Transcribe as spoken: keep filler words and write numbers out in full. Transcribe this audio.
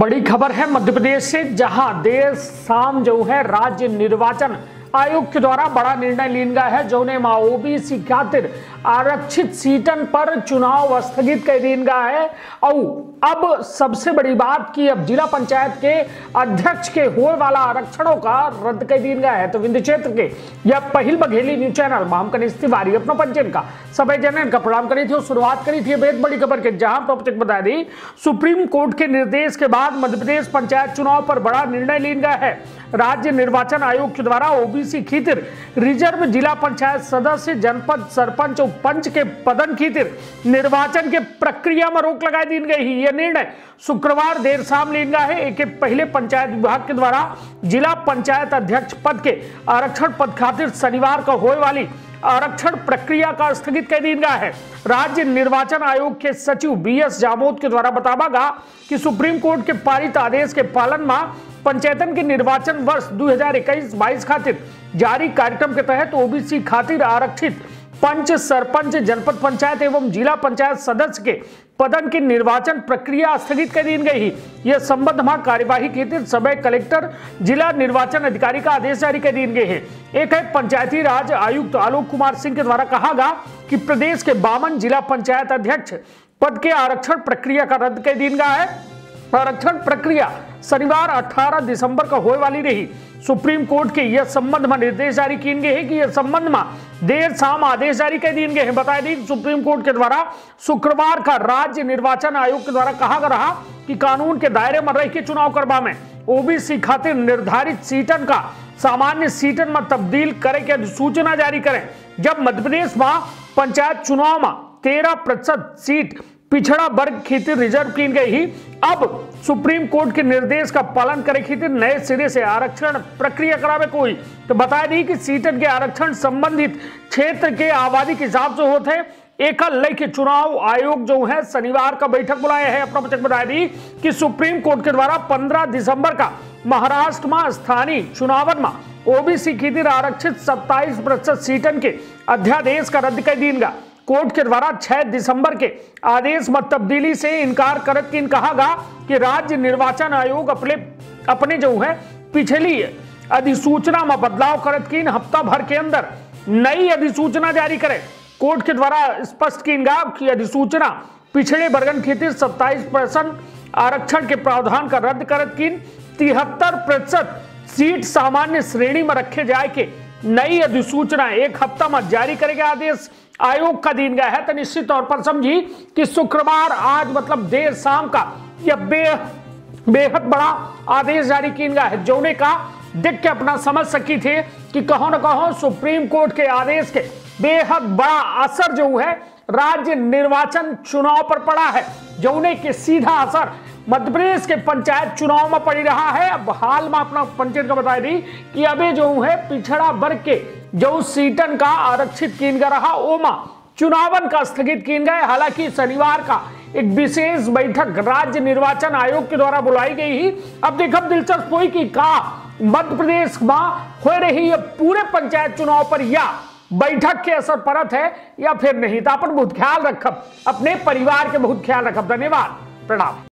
बड़ी खबर है मध्य प्रदेश से, जहां देर शाम जो है राज्य निर्वाचन आयोग के द्वारा बड़ा निर्णय लिया गया है। जो ने ओबीसी खातिर आरक्षित सीटन पर चुनाव स्थगित कर दिया गया है। और अब सबसे बड़ी बात की अब जिला पंचायत के अध्यक्ष के होने वाला आरक्षणों का रद्द कर दिया गया है। तो विंध्य क्षेत्र के यह पहल बघेली न्यूज चैनल में हम कनिष्ठ तिवारी अपना पंचन का सभी जनन का प्रणाम करी थी और शुरुआत करी थी बेहद बड़ी खबर के, जहां प्रत्येक बता दी सुप्रीम कोर्ट के निर्देश के बाद मध्य प्रदेश पंचायत चुनाव पर बड़ा निर्णय लिया गया है। राज्य निर्वाचन आयोग के द्वारा ओबीसी खातिर रिजर्व जिला पंचायत सदस्य, जनपद सरपंच और पंच के पदन खातिर निर्वाचन के प्रक्रिया में रोक लगा दी गई है। यह निर्णय शुक्रवार देर शाम लिया गया है। एक पहले पंचायत विभाग के द्वारा जिला पंचायत अध्यक्ष पद के आरक्षण पद खातिर शनिवार को होने वाली आरक्षण प्रक्रिया का स्थगित कर दिया गया है। राज्य निर्वाचन आयोग के सचिव बी एस जामोद के द्वारा बताया गया कि सुप्रीम कोर्ट के पारित आदेश के पालन में पंचायतन के निर्वाचन वर्ष दो हज़ार इक्कीस बाईस खातिर जारी कार्यक्रम के तहत ओबीसी खातिर आरक्षित पंच, सरपंच, जनपद पंचायत एवं जिला पंचायत सदस्य के पदन की निर्वाचन प्रक्रिया स्थगित कर दी गई है। यह संबंध में कार्यवाही खातिर सभी कलेक्टर, जिला निर्वाचन अधिकारी का आदेश जारी कर दिए गए हैं। एक है पंचायती राज आयुक्त आलोक कुमार सिंह के द्वारा कहा गया कि प्रदेश के बावन जिला पंचायत अध्यक्ष पद के आरक्षण प्रक्रिया का रद्द कर दिया गया है। आरक्षण प्रक्रिया शनिवार अठारह दिसंबर को होने वाली रही। सुप्रीम कोर्ट के यह संबंध में निर्देश जारी किए गए हैं कि यह संबंध में देर शाम आदेश जारी कर दिए गए हैं। बताया दी सुप्रीम कोर्ट के द्वारा शुक्रवार का राज्य निर्वाचन आयोग के द्वारा कहा गया कि कानून के दायरे में रह के चुनाव करवा में ओबीसी खातिर निर्धारित सीटन का सामान्य सीटन में तब्दील करे के अधिसूचना जारी करें। जब मध्य प्रदेश में पंचायत चुनाव में तेरह प्रतिशत सीट पिछड़ा वर्ग खातिर रिजर्व की गई ही, अब सुप्रीम कोर्ट के निर्देश का पालन करे खातिर नए सिरे से आरक्षण प्रक्रिया करावे कोई। तो बताया दी कि सीटन के आरक्षण संबंधित क्षेत्र के आबादी के हिसाब से होते हैं। एक लेके चुनाव आयोग जो है शनिवार का बैठक बुलाया है। अपना बचक बताया दी कि सुप्रीम कोर्ट के द्वारा पंद्रह दिसंबर का महाराष्ट्र में स्थानीय चुनावन में ओबीसी खातिर आरक्षित सत्ताईस प्रतिशत सीटन के अध्यादेश का रद्द कर दिया गया। कोर्ट के द्वारा छह दिसंबर के आदेश में तब्दीली से इनकार करत की कहा गया कि राज्य निर्वाचन आयोग अपने अपने जो है पिछली अधिसूचना में बदलाव करत की हफ्ता भर के अंदर नई अधिसूचना जारी करे। कोर्ट के द्वारा स्पष्ट की गया कि अधिसूचना पिछड़े वर्गन खातिर सत्ताईस प्रतिशत आरक्षण के प्रावधान का रद्द करत की तिहत्तर प्रतिशत सीट सामान्य श्रेणी में रखे जाए के नई अधिसूचना एक हफ्ता में जारी करेगा आदेश आयोग का दिन गया है। तो निश्चित तौर पर समझी कि शुक्रवार आज मतलब देर शाम का यह बे बेहद बड़ा आदेश जारी किया गया है। जोने का देख के अपना समझ सकी थे कि कहो न कहो सुप्रीम कोर्ट के आदेश के बेहद बड़ा असर जो है राज्य निर्वाचन चुनाव पर पड़ा है। जोने के सीधा असर मध्य प्रदेश के पंचायत चुनाव में पड़ी रहा है। अब हाल में अपना पंचायत का बता दी कि अभी जो है पिछड़ा वर्ग के जो सीटन का आरक्षित किन गया रहा ओमा चुनावन का स्थगित किन गए। हालांकि शनिवार का एक विशेष बैठक राज्य निर्वाचन आयोग के द्वारा बुलाई गई ही। अब देखो दिलचस्प हुई कि का मध्य प्रदेश में हो रही है पूरे पंचायत चुनाव पर या बैठक के असर परत है या फिर नहीं। तो अपन बहुत ख्याल रखब, अपने परिवार के बहुत ख्याल रखब। धन्यवाद, प्रणाम।